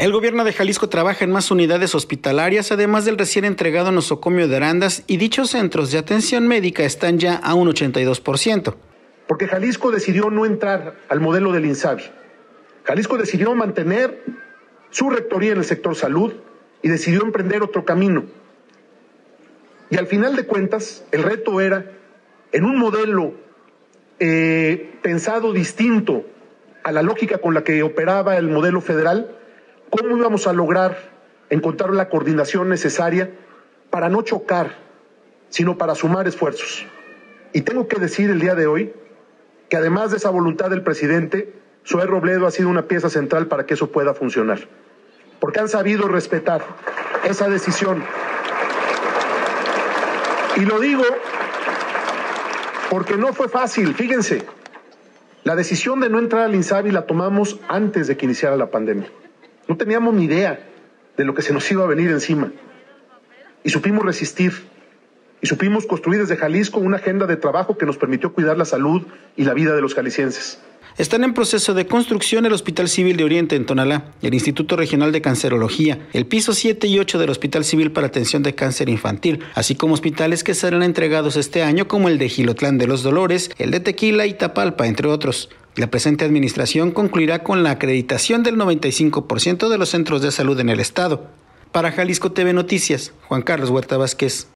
El gobierno de Jalisco trabaja en más unidades hospitalarias, además del recién entregado nosocomio de Arandas, y dichos centros de atención médica están ya a un 82%. Porque Jalisco decidió no entrar al modelo del INSABI. Jalisco decidió mantener su rectoría en el sector salud y decidió emprender otro camino. Y al final de cuentas, el reto era, en un modelo pensado distinto a la lógica con la que operaba el modelo federal, ¿cómo íbamos a lograr encontrar la coordinación necesaria para no chocar, sino para sumar esfuerzos? Y tengo que decir el día de hoy que además de esa voluntad del presidente, Zoé Robledo ha sido una pieza central para que eso pueda funcionar, porque han sabido respetar esa decisión. Y lo digo porque no fue fácil, fíjense, la decisión de no entrar al INSABI la tomamos antes de que iniciara la pandemia. No teníamos ni idea de lo que se nos iba a venir encima. Y supimos resistir. Y supimos construir desde Jalisco una agenda de trabajo que nos permitió cuidar la salud y la vida de los jaliscienses. Están en proceso de construcción el Hospital Civil de Oriente en Tonalá, el Instituto Regional de Cancerología, el piso 7 y 8 del Hospital Civil para Atención de Cáncer Infantil, así como hospitales que serán entregados este año como el de Jilotlán de los Dolores, el de Tequila y Tapalpa, entre otros. La presente administración concluirá con la acreditación del 95% de los centros de salud en el estado. Para Jalisco TV Noticias, Juan Carlos Huerta Vázquez.